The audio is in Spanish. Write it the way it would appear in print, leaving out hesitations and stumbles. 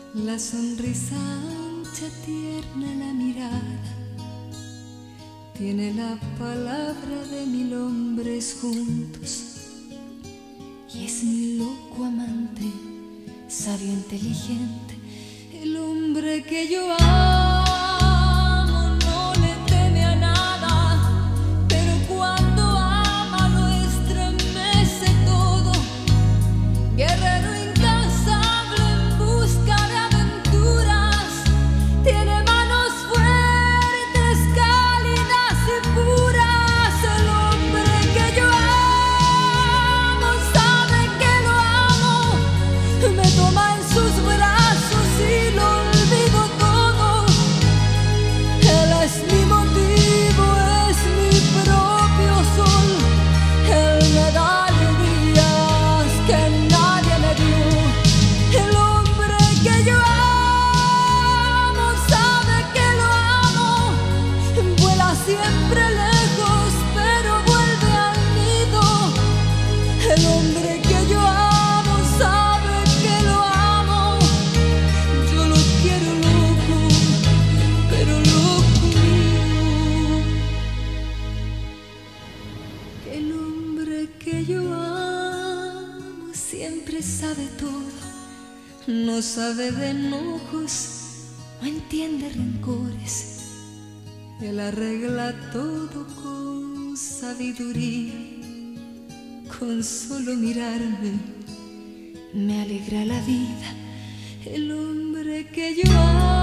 La sonrisa ancha, tierna la mirada, tiene la palabra de 1000 hombres juntos. Y es mi loco amante, sabio, inteligente, el hombre que yo amo. No le teme a nada, pero cuando ama lo estremece todo. Guerrero incansable en busca de aventuras, tiene manos fuertes, cálidas y puras. El hombre que yo amo sabe que lo amo, me toma en sus brazos y lo olvido todo. Él es mi motivo, es mi propio sol. Él me da alegrías que nadie me dio. El hombre que yo amo sabe que lo amo. Vuela siempre lejos, pero vuelve al nido. El hombre que yo amo sabe que lo amo. Yo lo quiero loco, pero loco mío. El hombre que yo amo siempre sabe todo, no sabe de enojos, no entiende rencores. Él arregla todo con sabiduría, con solo mirarme me alegra la vida. El hombre que yo amo